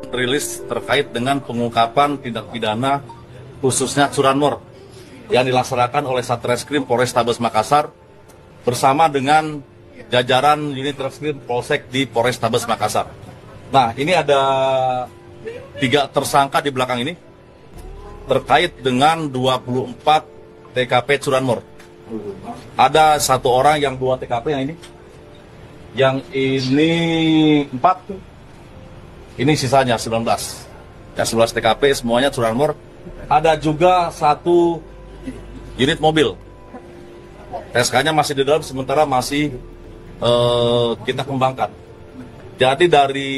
rilis terkait dengan pengungkapan tindak pidana khususnya curanmor yang dilaksanakan oleh Satreskrim Polrestabes Makassar bersama dengan jajaran unit Reskrim Polsek di Polrestabes Makassar. Nah, ini ada 3 tersangka di belakang ini terkait dengan 24 TKP curanmor. Ada 1 orang yang 2 TKP yang ini 4. Ini sisanya 19. Ya, 11 TKP semuanya curanmor. Ada juga 1 unit mobil. TSK-nya masih di dalam, sementara masih kita kembangkan. Jadi dari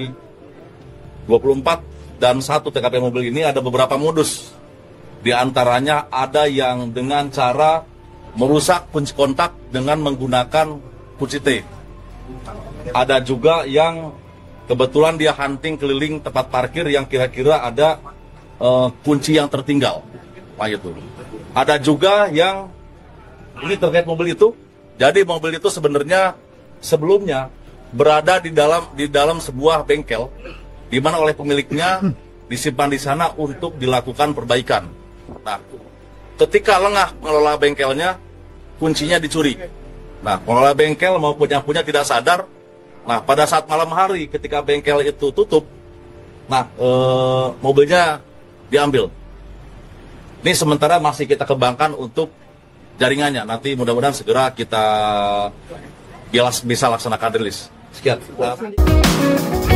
24 dan 1 TKP mobil ini ada beberapa modus. Di antaranya ada yang dengan cara merusak kunci kontak dengan menggunakan kunci T. Ada juga yang kebetulan dia hunting keliling tempat parkir yang kira-kira ada kunci yang tertinggal. Nah, itu. Ada juga yang ini terkait mobil itu. Jadi mobil itu sebenarnya sebelumnya berada di dalam sebuah bengkel, di mana oleh pemiliknya disimpan di sana untuk dilakukan perbaikan. Nah, ketika lengah mengelola bengkelnya, kuncinya dicuri. Nah, pengelola bengkel maupun yang punya tidak sadar. Nah, pada saat malam hari ketika bengkel itu tutup, nah mobilnya diambil. Ini sementara masih kita kembangkan untuk jaringannya. Nanti mudah-mudahan segera kita bisa laksanakan rilis. Sekian.